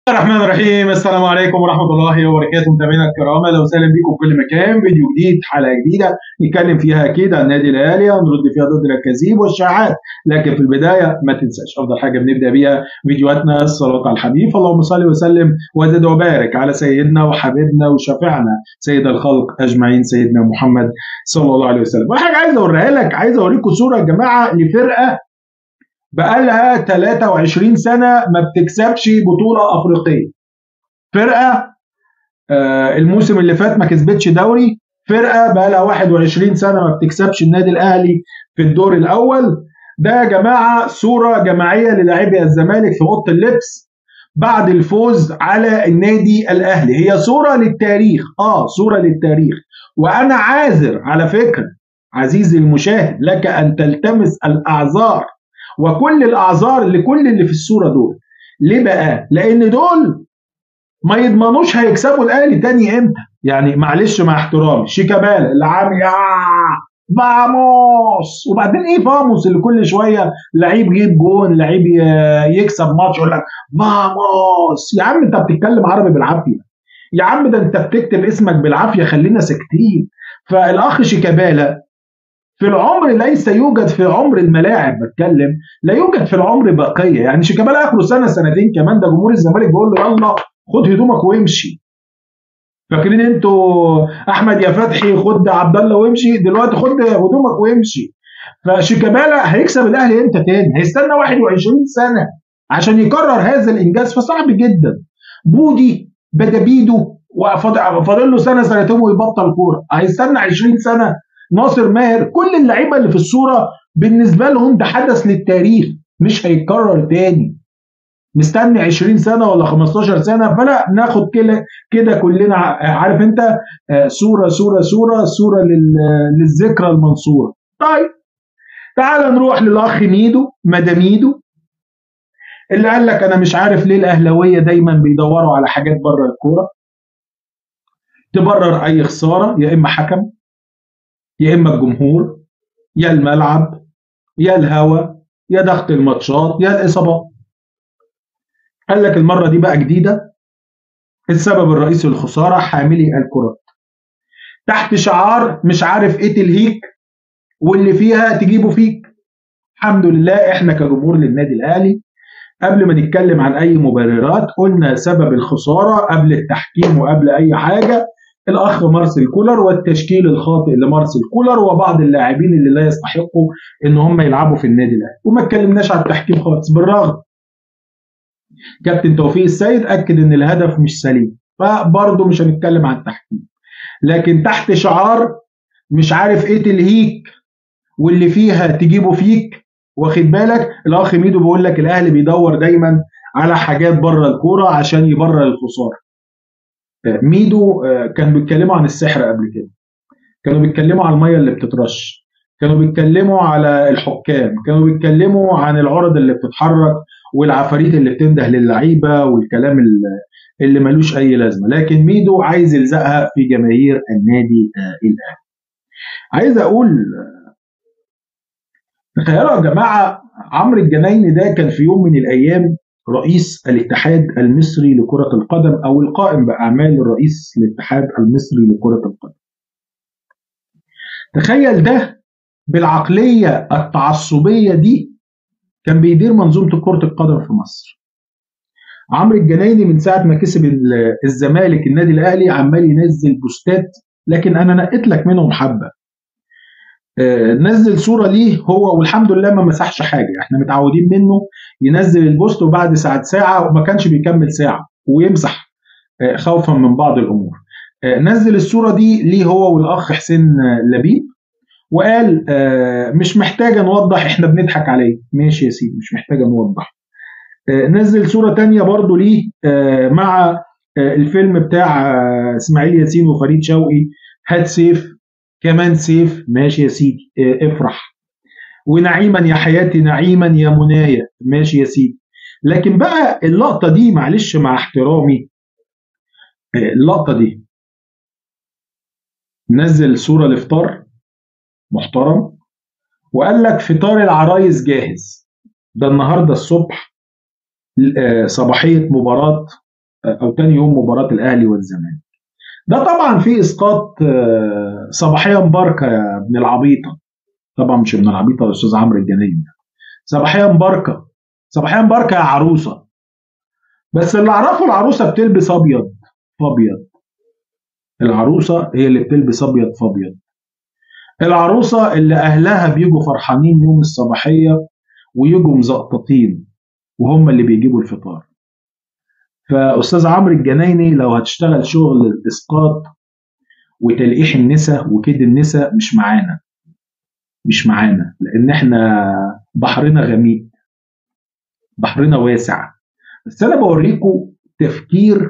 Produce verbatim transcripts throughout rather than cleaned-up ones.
بسم الله الرحمن الرحيم. السلام عليكم ورحمة الله وبركاته متابعينا الكرام، اهلا وسهلا بكم في كل مكان. فيديو جديد، حلقة جديدة نتكلم فيها اكيد عن النادي الاهلي ونرد فيها ضد الاكاذيب والشائعات. لكن في البداية ما تنساش افضل حاجة بنبدأ بيها فيديوهاتنا الصلاة على الحبيب، اللهم صل وسلم وزد وبارك على سيدنا وحبيبنا وشفيعنا سيد الخلق اجمعين سيدنا محمد صلى الله عليه وسلم. وحاجة عايز اوريها لك، عايز اوريكم صورة يا جماعة لفرقة بقالها ثلاثة وعشرين سنة ما بتكسبش بطولة افريقية. فرقه آه الموسم اللي فات ما كسبتش دوري، فرقه بقى لها واحد وعشرين سنه ما بتكسبش النادي الاهلي في الدور الاول. ده يا جماعه صوره جماعيه للاعبي الزمالك في اوضه اللبس بعد الفوز على النادي الاهلي. هي صوره للتاريخ، اه صوره للتاريخ. وانا عاذر على فكره عزيزي المشاهد، لك ان تلتمس الاعذار وكل الاعذار لكل اللي في الصوره دول. ليه بقى؟ لان دول ما يضمنوش هيكسبوا الاهلي تاني امتى. يعني معلش مع احترامي، شيكابالا اللي عامل يا فاموس، وبعدين ايه فاموس اللي كل شويه لعيب يجيب جون، لعيب يكسب ماتش يقول لك فاموس. يا عم انت بتتكلم عربي بالعافيه، يا عم ده انت بتكتب اسمك بالعافيه، خلينا ساكتين. فالاخ شيكابالا في العمر ليس يوجد في عمر الملاعب، بتكلم لا يوجد في العمر بقيه. يعني شيكابالا اخره سنه سنتين كمان، ده جمهور الزمالك بيقول له يلا خد هدومك وامشي. فاكرين انتوا احمد يا فتحي خد عبد الله وامشي، دلوقتي خد هدومك وامشي. فشيكابالا هيكسب الاهلي امتى تاني؟ هيستنى واحد وعشرين سنه عشان يكرر هذا الانجاز، فصعب جدا. بودي بدا بيدو وفاضل له سنه سنتين ويبطل كوره، هيستنى عشرين سنه. ناصر ماهر، كل اللعيبه اللي في الصوره بالنسبه لهم ده حدث للتاريخ مش هيتكرر تاني. مستني عشرين سنه ولا خمستاشر سنه، فلا ناخد كده كده كلنا عارف انت صوره صوره صوره صوره للذكرى المنصوره. طيب تعال نروح للاخ ميدو مداميدو اللي قال لك انا مش عارف ليه الاهلاويه دايما بيدوروا على حاجات بره الكوره تبرر اي خساره، يا اما حكم يا اما الجمهور يا الملعب يا الهوا يا ضغط الماتشات يا الاصابات. قال لك المره دي بقى جديده، السبب الرئيسي للخساره حاملي الكرات، تحت شعار مش عارف ايه تلهيك واللي فيها تجيبه فيك. الحمد لله احنا كجمهور للنادي الاهلي قبل ما نتكلم عن اي مبررات قلنا سبب الخساره قبل التحكيم وقبل اي حاجه الاخ مارسيل كولر والتشكيل الخاطئ لمارسيل كولر وبعض اللاعبين اللي لا يستحقوا ان هم يلعبوا في النادي الاهلي. وما اتكلمناش على التحكيم خالص، بالرغم كابتن توفيق السيد اكد ان الهدف مش سليم، فبرضه مش هنتكلم عن التحكيم. لكن تحت شعار مش عارف ايه تلهيك واللي فيها تجيبه فيك، واخد بالك الاخ ميدو بيقول لك الاهلي بيدور دايما على حاجات بره الكوره عشان يبرر الخساره. ميدو كان بيتكلموا عن السحر قبل كده، كانوا بيتكلموا على الميه اللي بتترش، كانوا بيتكلموا على الحكام، كانوا بيتكلموا عن العرض اللي بتتحرك والعفاريت اللي بتنده للعيبه والكلام اللي ملوش اي لازمه. لكن ميدو عايز يلزقها في جماهير النادي الاهلي. عايز اقول تخيلوا يا جماعه عمرو الجنايني ده كان في يوم من الايام رئيس الاتحاد المصري لكره القدم او القائم باعمال الرئيس الاتحاد المصري لكره القدم. تخيل ده بالعقليه التعصبيه دي كان بيدير منظومه كره القدم في مصر. عمرو الجنايني من ساعه ما كسب الزمالك النادي الاهلي عمال ينزل بوستات، لكن انا نقيت لك منهم حبه. نزل صوره ليه هو والحمد لله ما مسحش حاجه، احنا متعودين منه ينزل البوست وبعد ساعه ساعه وما كانش بيكمل ساعه ويمسح خوفا من بعض الامور. نزل الصوره دي ليه هو والاخ حسين لبيب وقال مش محتاجه نوضح احنا بنضحك عليه. ماشي يا سيدي مش محتاجه نوضح. نزل صوره تانية برضو ليه مع الفيلم بتاع اسماعيل ياسين وفريد شوقي هات سيف كمان سيف. ماشي يا سيدي افرح. ونعيما يا حياتي نعيما يا منايا. ماشي يا سيدي. لكن بقى اللقطة دي معلش مع احترامي، اللقطة دي نزل صورة لفطار محترم وقال لك فطار العرايس جاهز. ده النهاردة الصبح صباحية مباراة او تاني يوم مباراه الاهلي والزمالك. ده طبعا في اسقاط صباحيه مباركه يا ابن العبيطه. طبعا مش ابن العبيطه يا استاذ عمرو الجنايني، صباحيه مباركه، صباحيه مباركه يا عروسه. بس اللي اعرفه العروسه بتلبس ابيض فابيض، العروسه هي اللي بتلبس ابيض فابيض، العروسه اللي اهلها بيجوا فرحانين يوم الصباحيه ويجوا مزقططين وهم اللي بيجيبوا الفطار. فاستاذ عمرو الجنايني لو هتشتغل شغل الاسقاط وتلقيح النساء وكيد النساء مش معانا، مش معانا، لان احنا بحرنا غميق، بحرنا واسع. بس انا بوريكم تفكير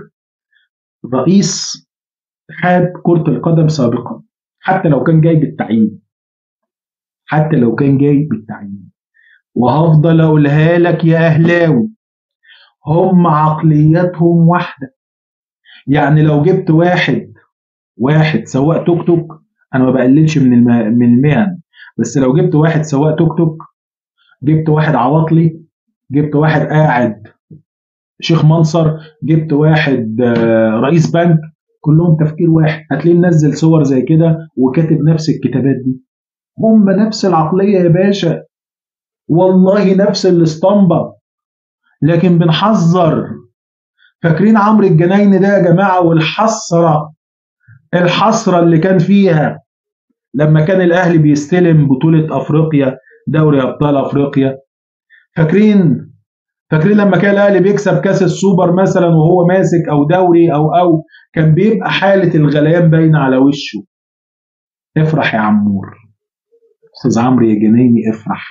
رئيس اتحاد كرة القدم سابقا، حتى لو كان جاي بالتعيين، حتى لو كان جاي بالتعيين. وهفضل اقولها لك يا اهلاوي، هم عقلياتهم واحده. يعني لو جبت واحد واحد سواق توك توك، انا ما بقللش من الم... من المهن، بس لو جبت واحد سواق توك توك، جبت واحد عواطلي، جبت واحد قاعد شيخ منصر، جبت واحد رئيس بنك، كلهم تفكير واحد. هتلاقيه منزل صور زي كده وكاتب نفس الكتابات دي. هم نفس العقليه يا باشا، والله نفس الاسطمبه. لكن بنحذر. فاكرين عمرو الجنايني ده يا جماعه؟ والحسره، الحسره اللي كان فيها لما كان الاهلي بيستلم بطوله افريقيا، دوري ابطال افريقيا. فاكرين فاكرين لما كان الاهلي بيكسب كاس السوبر مثلا وهو ماسك، او دوري او او كان بيبقى حاله الغليان باينه على وشه. افرح يا عمور، استاذ عمرو يا جنايني افرح.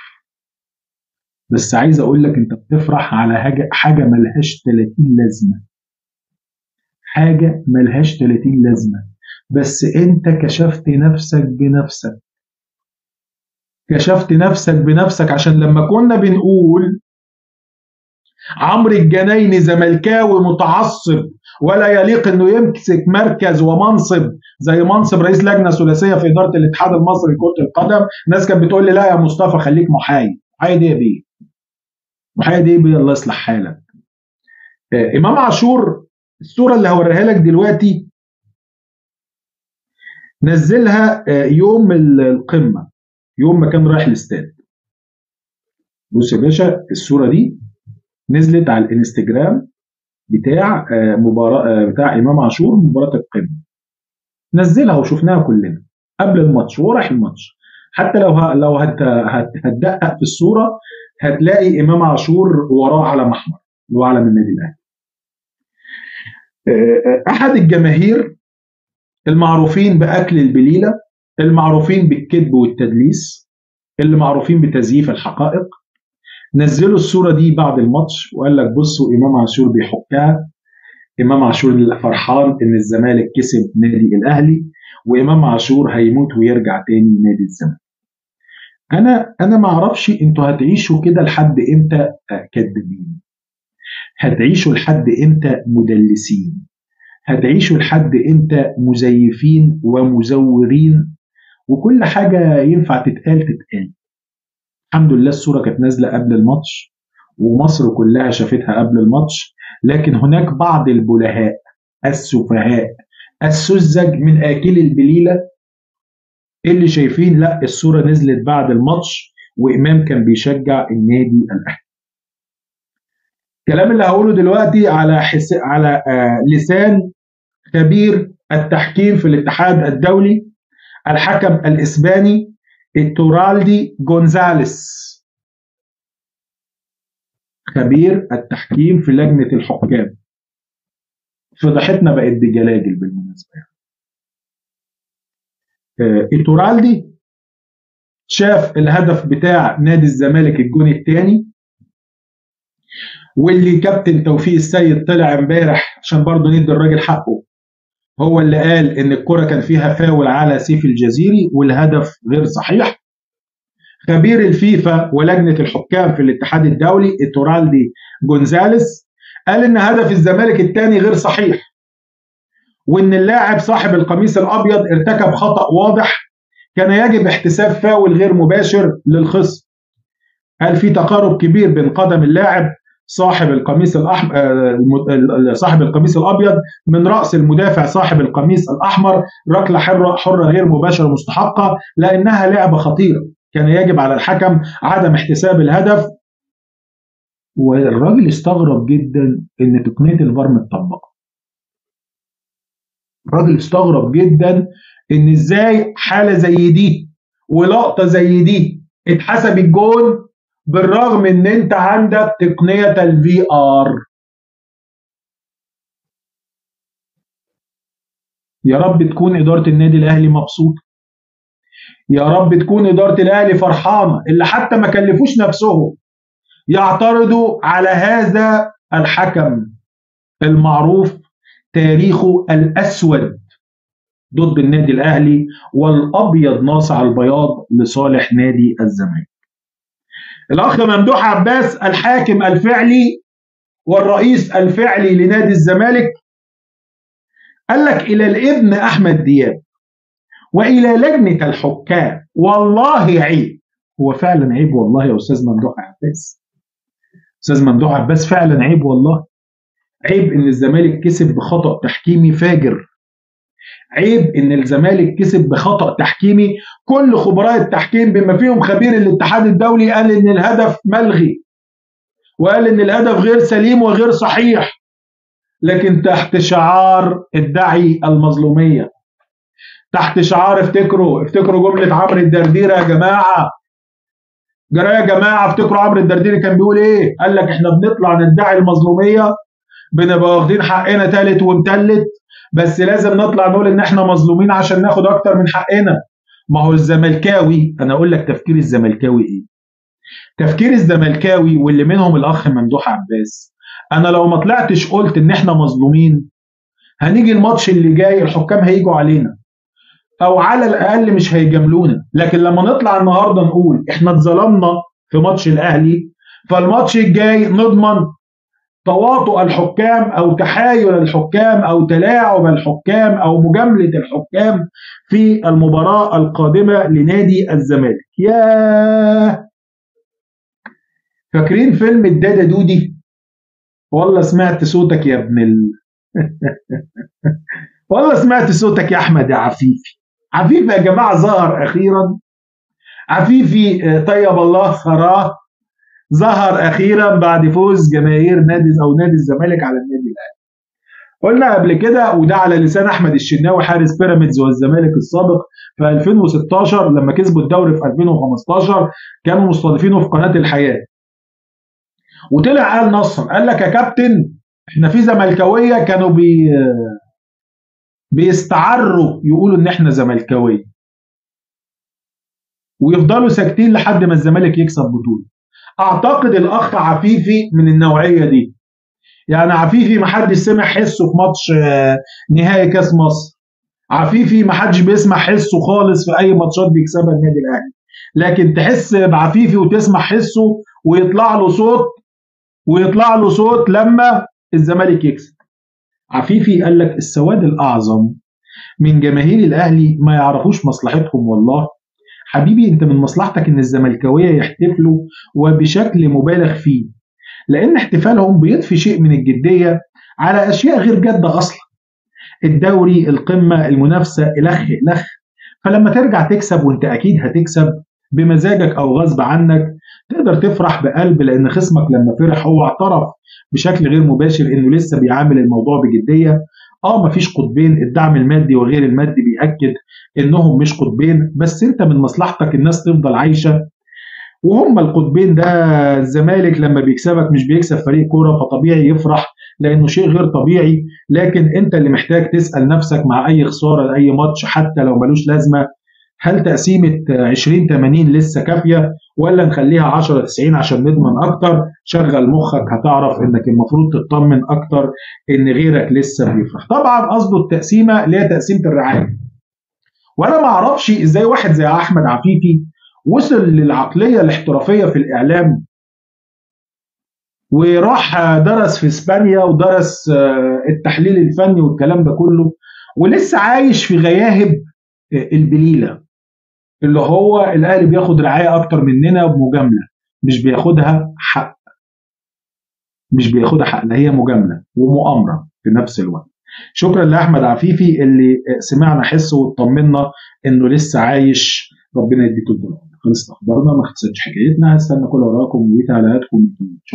بس عايز اقول لك انت بتفرح على حاجه حاجه ملهاش ثلاثين لازمه، حاجه ملهاش ثلاثين لازمه. بس انت كشفت نفسك بنفسك، كشفت نفسك بنفسك. عشان لما كنا بنقول عمرو الجنايني زملكاوي متعصب ولا يليق انه يمسك مركز ومنصب زي منصب رئيس لجنه ثلاثيه في اداره الاتحاد المصري لكره القدم، الناس كانت بتقول لي لا يا مصطفى خليك محايد. محايد ايه يا بيه؟ محايد ايه بيه؟ الله يصلح حالك. آه امام عاشور، الصوره اللي هوريها لك دلوقتي نزلها آه يوم القمه، يوم ما كان رايح الاستاد. بص يا باشا، الصوره دي نزلت على الانستجرام بتاع مباراه بتاع امام عاشور، مباراه القمه. نزلها وشفناها كلنا قبل الماتش وراح الماتش. حتى لو ه... لو هت... هت... هتدقق في الصوره هتلاقي امام عاشور وراه علم احمر وعلم النادي الاهلي. احد الجماهير المعروفين باكل البليله، المعروفين بالكذب والتدليس، اللي معروفين بتزييف الحقائق، نزلوا الصوره دي بعد الماتش وقال لك بصوا امام عاشور بيحكها، امام عاشور فرحان ان الزمالك كسب نادي الاهلي، وامام عاشور هيموت ويرجع تاني نادي الزمالك. انا انا ما اعرفش انتوا هتعيشوا كده لحد امتى كذابين، هتعيشوا لحد امتى مدلسين، هتعيشوا لحد امتى مزيفين ومزورين، وكل حاجه ينفع تتقال تتقال. الحمد لله الصوره كانت نازله قبل الماتش ومصر كلها شافتها قبل الماتش، لكن هناك بعض البلهاء السفهاء السذج من آكل البليلة اللي شايفين لا الصورة نزلت بعد الماتش وإمام كان بيشجع النادي الأهلي. الكلام اللي هقوله دلوقتي على حس... على آه لسان خبير التحكيم في الاتحاد الدولي، الحكم الإسباني إتورالدي جونزاليس، خبير التحكيم في لجنة الحكام. فضحتنا بقت بجلاجل بالمناسبة. إتورالدي شاف الهدف بتاع نادي الزمالك الجون الثاني، واللي كابتن توفيق السيد طلع امبارح عشان برضه ندي الراجل حقه، هو اللي قال ان الكرة كان فيها فاول على سيف الجزيري والهدف غير صحيح. خبير الفيفا ولجنة الحكام في الاتحاد الدولي إتورالدي جونزاليس قال ان هدف الزمالك الثاني غير صحيح، وان اللاعب صاحب القميص الابيض ارتكب خطأ واضح كان يجب احتساب فاول غير مباشر للخصم. قال في تقارب كبير بين قدم اللاعب صاحب القميص الأحمر، صاحب القميص الأبيض من رأس المدافع صاحب القميص الأحمر، ركلة حرة حرة غير مباشرة مستحقة لأنها لعبة خطيرة، كان يجب على الحكم عدم احتساب الهدف. والراجل استغرب جدا إن تقنية الفار متطبقة. الراجل استغرب جدا إن إزاي حالة زي دي ولقطة زي دي اتحسب الجون بالرغم ان انت عندك تقنية الفي ار. يا رب تكون إدارة النادي الأهلي مبسوطة، يا رب تكون إدارة الأهلي فرحانة اللي حتى ما كلفوش نفسهم يعترضوا على هذا الحكم المعروف تاريخه الأسود ضد النادي الأهلي والأبيض ناصع البياض لصالح نادي الزمالك. الأخ ممدوح عباس الحاكم الفعلي والرئيس الفعلي لنادي الزمالك قال لك إلى الابن أحمد دياب وإلى لجنة الحكام والله عيب. هو فعلا عيب والله يا أستاذ ممدوح عباس. أستاذ ممدوح عباس فعلا عيب والله. عيب إن الزمالك كسب بخطأ تحكيمي فاجر. عيب إن الزمالك كسب بخطأ تحكيمي كل خبراء التحكيم بما فيهم خبير الاتحاد الدولي قال إن الهدف ملغي وقال إن الهدف غير سليم وغير صحيح، لكن تحت شعار ادعي المظلومية، تحت شعار افتكروا افتكروا جملة عمرو الدرديري يا جماعة. جرى يا جماعة افتكروا عمرو الدرديري كان بيقول ايه؟ قال لك احنا بنطلع ندعي المظلومية بنبقى واخدين حقنا تالت ومتلت، بس لازم نطلع نقول ان احنا مظلومين عشان ناخد اكتر من حقنا. ما هو الزملكاوي، انا اقول لك تفكير الزملكاوي ايه؟ تفكير الزملكاوي واللي منهم الاخ ممدوح عباس، انا لو ما طلعتش قلت ان احنا مظلومين هنيجي الماتش اللي جاي الحكام هيجوا علينا او على الاقل مش هيجاملونا، لكن لما نطلع النهارده نقول احنا اتظلمنا في ماتش الاهلي فالماتش الجاي نضمن تواطؤ الحكام او تحايل الحكام او تلاعب الحكام او مجامله الحكام في المباراه القادمه لنادي الزمالك. ياه، فاكرين فيلم الدادا دودي؟ والله سمعت صوتك يا ابن ال والله سمعت صوتك يا احمد يا عفيفي. عفيفي يا جماعه ظهر اخيرا. عفيفي طيب الله ثراه ظهر اخيرا بعد فوز جماهير نادي او نادي الزمالك على النادي الاهلي. قلنا قبل كده وده على لسان احمد الشناوي حارس بيراميدز والزمالك السابق في ألفين وستاشر لما كسبوا الدوري في ألفين وخمستاشر كانوا مستضيفينه في قناه الحياه، وطلع قال نصا قال لك يا كابتن احنا في زملكاويه كانوا بي بيستعروا يقولوا ان احنا زملكاويه ويفضلوا ساكتين لحد ما الزمالك يكسب بطوله. اعتقد الاخ عفيفي من النوعيه دي، يعني عفيفي ما حدش سمع حسه في ماتش نهائي كاس مصر، عفيفي ما حدش بيسمع حسه خالص في اي ماتشات بيكسبها النادي الاهلي، لكن تحس بعفيفي وتسمع حسه ويطلع له صوت ويطلع له صوت لما الزمالك يكسب. عفيفي قال لك السواد الاعظم من جماهير الاهلي ما يعرفوش مصلحتهم. والله حبيبي انت من مصلحتك ان الزملكاويه يحتفلوا وبشكل مبالغ فيه، لان احتفالهم بيضفي شيء من الجديه على اشياء غير جاده اصلا. الدوري، القمه، المنافسه، الخ الخ فلما ترجع تكسب وانت اكيد هتكسب بمزاجك او غصب عنك تقدر تفرح بقلب، لان خصمك لما فرح هو اعترف بشكل غير مباشر انه لسه بيعامل الموضوع بجديه. اه مفيش قطبين، الدعم المادي وغير المادي بيأكد انهم مش قطبين، بس انت من مصلحتك الناس تفضل عايشه وهم القطبين. ده الزمالك لما بيكسبك مش بيكسب فريق كوره فطبيعي يفرح لانه شيء غير طبيعي، لكن انت اللي محتاج تسأل نفسك مع اي خساره لاي ماتش حتى لو ملوش لازمه، هل تقسيمه عشرين ثمانين لسه كافيه ولا نخليها عشرة تسعين عشان نضمن اكتر؟ شغل مخك هتعرف انك المفروض تطمن اكتر ان غيرك لسه بيفرح. طبعا قصده التقسيمه اللي هي تقسيمه الرعايه، وانا ما اعرفش ازاي واحد زي احمد عفيفي وصل للعقليه الاحترافيه في الاعلام وراح درس في اسبانيا ودرس التحليل الفني والكلام ده كله ولسه عايش في غياهب البليله اللي هو الاهلي بياخد رعايه اكتر مننا بمجامله مش بياخدها حق. مش بياخدها حق، لا هي مجامله ومؤامره في نفس الوقت. شكرا لاحمد عفيفي اللي سمعنا حس واطمنا انه لسه عايش. ربنا يديك الدنيا. خلصت اخبارنا، ما خلصتش حكايتنا. هستنى كل وراكم وتعليقاتكم.